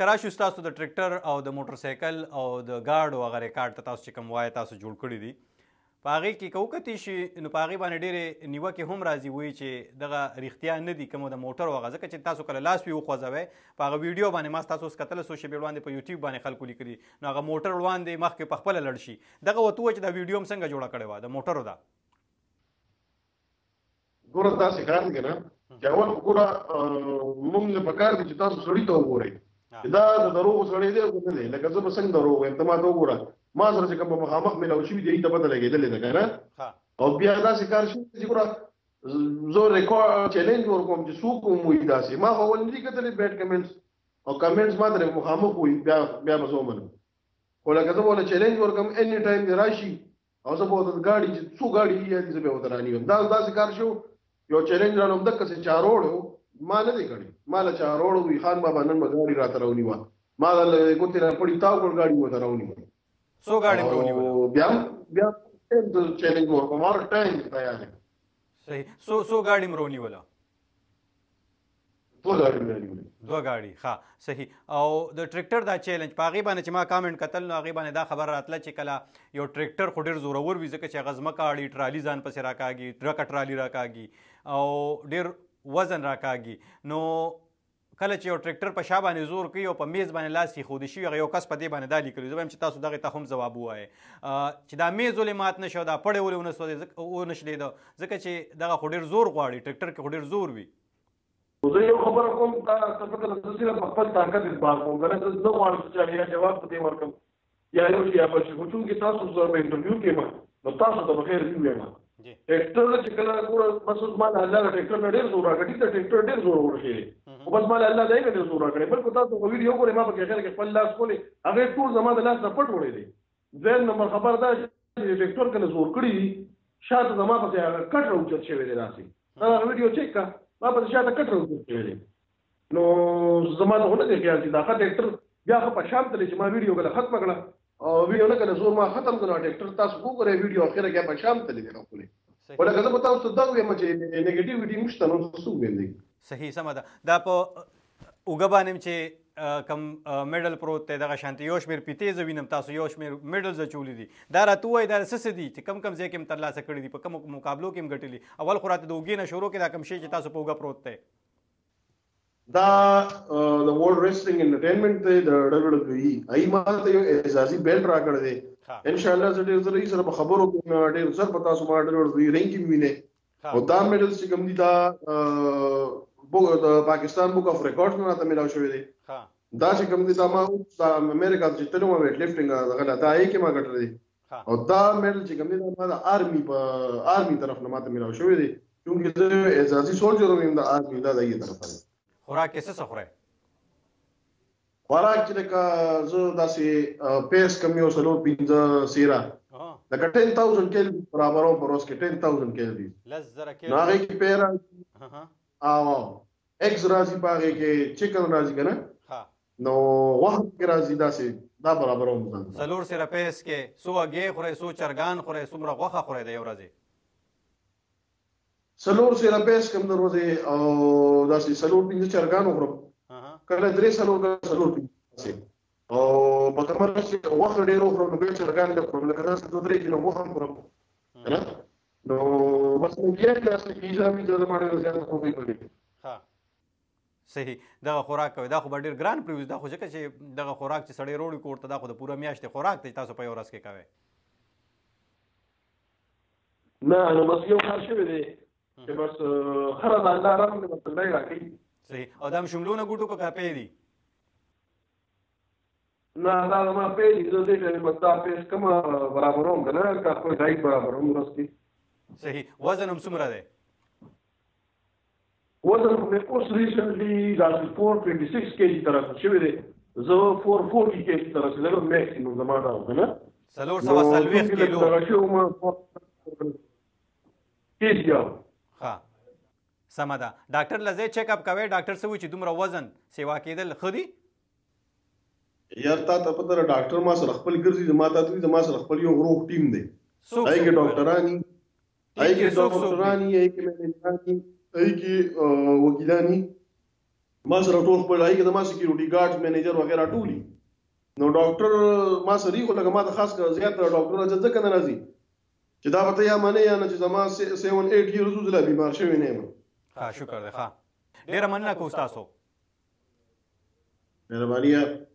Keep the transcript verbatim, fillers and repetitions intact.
ښکاره شو ستاسو د ټریکټر او د موټرسایکل او د ګاډو هغه ریکارډ ته تاسو چې کوم وایي تاسو جوړ کړي دي په هغې کې که وکتې شي نو په هغې باندې ډېرې نیوکې هم راځي وایي چې دغه رښتیا نه دي کوم د موټر هغه ځکه چې تاسو کله لاس وي وخوځوئ په هغه ویډیو باندې ما ستاسو اوس کتله څو شېبې وړاندې په یوټیوب باندې خلکو لیکلي نو هغه موټر وړاندې مخکې په خپله لړ شي دغه ورته ووایه چې دا ویډیو هم څنګه جوړه کړې وه د موټرو ده ګوره تاسې کار دی که نه چې اول ګوره موږ له پکار دي چې تاسو سړي ته وګورئ چې دا د دروغو سړی دی او نه دی لکه زه به څنګه دروغ وایم ته ما ته وګوره ما سره چې کوم مخامخ میلاو شوي دي هغې ته پته لګېدلې ده که نه او بیا داسې کار شوی چې ګوره زه ریکارډ چیلنج ورکوم چې څوک هم وایي داسې ما خو اول نه دي کتلې بیډ کمنټس او کمنټس ما ته مخامخ وایي بیا بیا به زه ومنم خو لکه زه به ورله چیلنج ورکوم اني ټایم دې راشي او زه به ورته ګاډي چې څو ګاډي دي زه به ورته رانیوم دا داسې کار شو یو چیلنج رالم دقسې چاروړ ما نه دی کړی ما له چاروړ وي خان بابا نن به ګاډي راته راونیوه ما له ګوتې نه پړي تاو کړ ګاډي ورته راونیوه څو ګاډي مې ونیوله بیا بیا چیلنج ورکوم هر ټایم تیار یم صحیح څو څو ګاډي مې ونیوله دوه ګاډي مې ونیولې دوه ګاډي ښه صحیح او د ټریکټر دا چیلنج په هغې باندې چې ما کامنټ کتل نو هغې باندې دا خبره راتله چې کله یو ټریکټر خو ډېر زورور وي ځکه چې هغه ځمکه اړي ټرالي ځان پسې راکاږي ډرکه ټرالي راکاږي او ډېر وزن راکاږي نو کله چې یو ټریکټر په شا باندې زور کوي او په میز باندې لاس ایښودی شي هغه یو کس په دې باندې دا لیکلي زه به یم چې تاسو دغې ته هم ځواب ووایئ چې دا میز ولې مات نه شو دا پړی ولې ونه سوځېد ونه شلېده ځکه چې دغه خو ډېر زور غواړي ټریکټر کې خو ډېر زور وي زه یو خبره کوم تا ته پته ده زه صرف خپل طاقت اثبات کوم که نه زه نه غواړم چې چا یا جواب په دې ورکړم یا یو شي یا بل شي خو چونکې تاسو سره به انټرویو کوم نو تاسو ته به خیر ووایم ټریکټر چې کله ګوره بس اوس ما له الله له ټریکټر نه ډېر زور راکړي ته ټریکټر ډېر زور ورښېدی خو بس ما له الله دی نه ډېر زور راکړی بلکې تاسو په ویډیو ګورئ ما پکې خیر کې خپل لاس کولې هغې ټول زما د لاس نه پټ وړی دی دویم نمبر خبر دا چې ټریکټر کله زور کړي دي شاته زما پسې هغه کټ راوچت شوی دی داسې دا هغه ویډیو چیک کړه ما پسې شاته کټ راوچت شوی دی نو زما ته خو نه دی خیال چې دا ښه ټریکټر بیا ښه په شام تللی چې ما ویډیو کله ختمه کړه او ویډیو نه کله زور ما ختم کړه ټریکټر تاسو وګورئ ویډیو اخره کې په شام تللی دی نو ولکه زه به تاسو ته دا ووایم چې نیګیټیویټي نشته نو څه ووایم دی صحیح سمه ده دا په اوږه باندې چې کم میډل پروت دی دغه شانتې یو شمېر پیتې زه وینم تاسو یو شمېر میډلز اچولي دي دا راته ووایي دا څه څه دي چې کم کم ځای کې م ترلاسه کړي دي په کومو مقابلو کې م ګټلي اول خو راته د اوږې نه شروع کې دا کم شی چې تاسو په اوږه پروت دی دا د ورلډ ریسلینګ انټرټینمنټ دی د ډبلیو ډبلیو ای ای ما ته یو اعزازي بیلټ راکړی دی ان شاء الله زه ډېر زر ای سره به خبرو کوم ډېر زر به تاسو ما ډېر رینکینګ وینئ او دا میډلز چې کوم دي دا د پاکستان بک اف ریکارډز نه راته میلاو شوی دی دا چې کوم دي دا ما د امریکا چې تللی وم ویټ لفټینګ دغه دا ای کې ما ګټلی دی او دا میډل چې کوم دي دا ما د آرمي په آرمي طرف نه ماته میلاو شوی دی چونکې زه اعزازي سولجر یم د آرمي دا د هغې طرفه دی خوراک کې څه څه خورئ خوراک چې لکه زه داسې پیس کم یو څلور پنځه سیره لکه ټین تاوزنډ کیلوریز برابروم په ورځ کې ټین تاوزنډ کیلوریز نو هغې کې پی راځي او ایګز راځي په هغې کې چکن راځي که نه نو غوښه پکې راځي داسې دا برابروم ځان څلور سیره پیس کې څو هګۍ خورئ څو چرګان خورئ څومره غوښه خورئ د یو ورځې څلور سیره پیس کم د ورځې او داسې څلور پنځه چرګان وخورم کله درې څلور کله څلور پنځه او په کومه ورځ چې غوښه ډېره وخورم نو بیا چرګان لږ خورم لکه داسې دوه درې کیلو غوښه هم خورم که نه نو بس نو بیا داسې پیزا ویزا زما ډېره زیاته خوښوي پکې صحیح دغه خوراک کوئ دا خو به ډېر ګران پرېوځي دا خو ځکه چې دغه خوراک چې سړی روړي کور ته دا خو د پوره میاشتې خوراک دی تاسو په یو ورځ کې کوئ نه نو بس یو کار شوی دی چې بس هره د الله رحم دی بس الله یې راکوي صحیح او دا هم شملونه ګوټو که کاپې دي نه دا زما پې دي زه دې ته بس دا پیس کومه برابروم که نه که خپل ډایټ برابروم ورځ کې صحیح وزن هم څومره دی وزن خو مې اوس ریسنټلي داسې فور ټوینټي سکس کیجي ته رسېد شوی دی زه فور فورټي کیجي ته رسېدلی میکسیمم زما دا و که نه څلور سوه څلوېښت کیلو دغه شوی وم کیجي او ښه سمه ده ډاکټر له ځای چیک اپ کوئ ډاکټر څه وایي چې دومره وزن سیوا کېدل ښه دي یار تا ته پته ده ډاکټر ما سره خپل ګرځي زما ته وایي زما سره خپل یو روغ ټیم دی هغې کې ډاکټران دي هغې کې ډاکټران دي هغې کې مینیجران دي هغې کې وکیلان دي ما سره ټول خپل هغې کې د ما سکیورټي ګارډز مینیجر وغیره ټول دي. نو ډاکټر ما سره خو لکه ما ته خاص کر زیات ډاکټرونه چې ځکه نه راځي چې دا به ته یا منې یا نه چې زما سیون ایټ ایرز وځله بیمار شوی نه یم. ښه شکر دی. ښه ډېره مننه کوو ستاسو. مهرباني.